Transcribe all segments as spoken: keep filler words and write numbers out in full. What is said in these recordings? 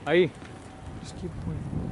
Aí. Just keep pointing.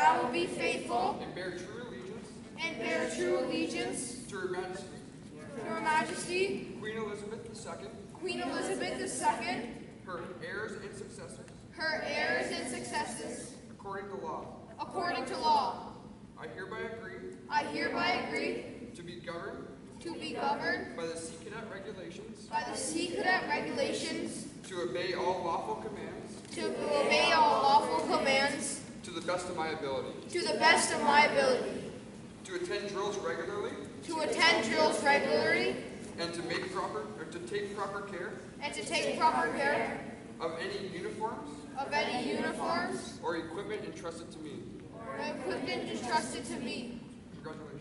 I will be faithful and bear true allegiance and bear true allegiance to Her Majesty, to Her Majesty, Queen Elizabeth the Second, Queen Elizabeth the Second, her heirs and successors, her heirs and successors, according to law. according to law. I hereby agree I hereby agree to be governed to be governed by the Sea Cadet regulations, by the Sea Cadet regulations, to obey all lawful commands to obey all lawful commands to the best of my ability, to the best of my ability, to attend drills regularly, to attend drills regularly, and to make proper or to take proper care and to take proper care of any uniforms of any uniforms or equipment entrusted to me. or equipment entrusted to me. Congratulations.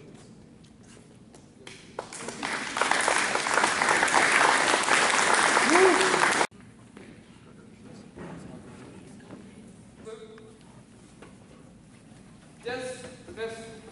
Yes, the best.